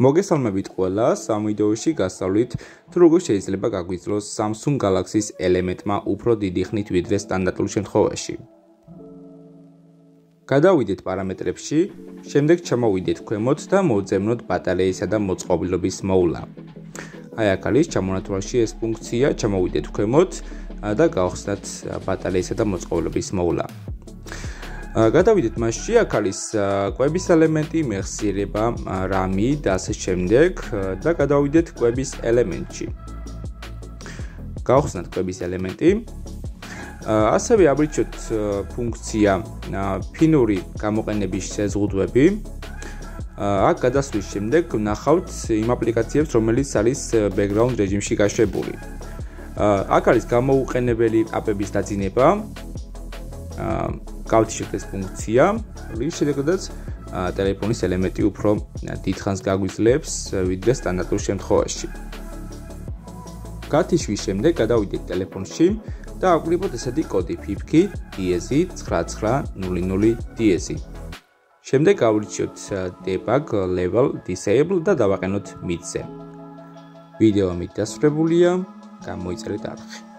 მოგესალმებით ყველას, ამ ვიდეოში გასწავლით თუ როგორ შეიძლება გაგვიძლოს Samsung Galaxy-s ელემენტმა უფრო დიდი ხნით ვიდრე სტანდარტულ შემთხვევაში. გადავიდეთ პარამეტრებში, შემდეგ ჩამოვიდეთ ქვემოთ და მოვძებნოთ ბატარეისა და მოწყობილობის მოვლა. აი აქ არის ჩამონათვალში ეს ფუნქცია, ჩამოვიდეთ ქვემოთ და გავხსნათ ბატარეისა და მოწყობილობის მოვლა. გადავიდეთ მასში, აქ არის კვების ელემენტი, მეხსიერება, RAM-ი და ასე შემდეგ და გადავიდეთ კვების ელემენტში. გავხსნათ კვების ელემენტი. ასევე აბრიჩოთ ფუნქცია ფინური გამოყენების შეზღუდვები. აქ გადასვლის შემდეგ ვნახავთ იმ აპლიკაციებს, რომელიც არის background რეჟიმში გაშვებული. აქ არის გამოუყენებელი აპების დაძინება. გავთიშოთ ეს ფუნქცია, რის შედეგადაც ტელეფონის ელემენტი უფრო დიდხანს გაგვიძლიებს ვიდრე სტანდარტულ შემთხვევაში. გათიშვის შემდეგ გადავიდეთ ტელეფონში და აგვირებოთ ესეთი კოდი ფიფქი დიეზი 9900 დიეზი. შემდეგ გავრიჩიოთ debug level disable და დავაყენოთ mid-ზე. ვიდეო ამით დასრულებულია, გამოიწერეთ არხი.